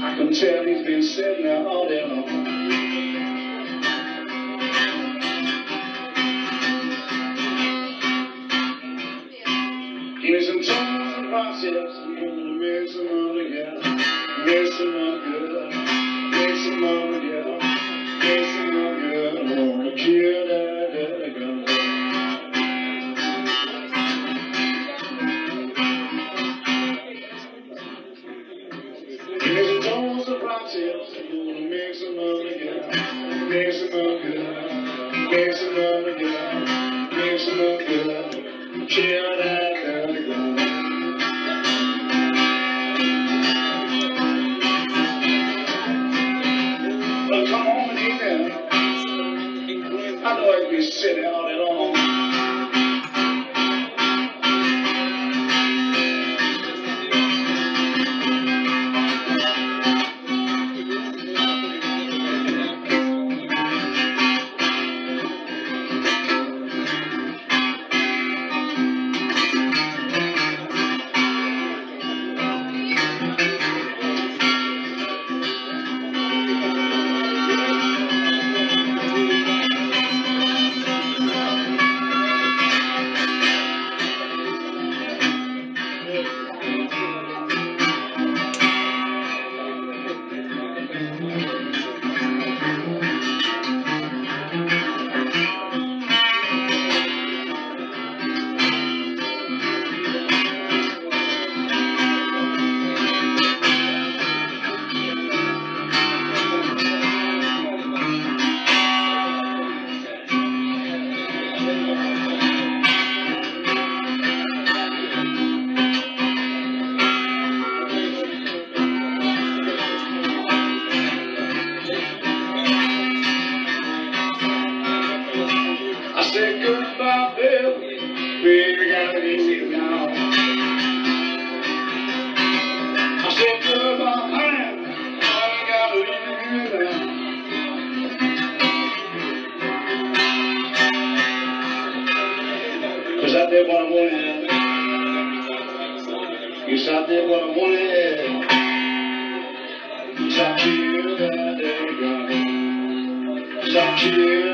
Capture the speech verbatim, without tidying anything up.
I can tell he's been sitting there all day long. Give me some tones and process. I'm gonna mix them all together. Mix them up good. Mix them all together. Mix them up good. I'm gonna kill that dirty gun. Give me some tones and process. I'm gonna mix them all together. Mix them up good. Mix them all together. Mix them up good. Kill that dirty gun. Well, come on and eat that. I know I'd be sitting all day long. I said goodbye, Bill. We gotta leave now. I said goodbye, man. I gotta leave now. Cause I did what I wanted. Yes, I did what I wanted. Yes, I killed that day, God. Yes, I killed.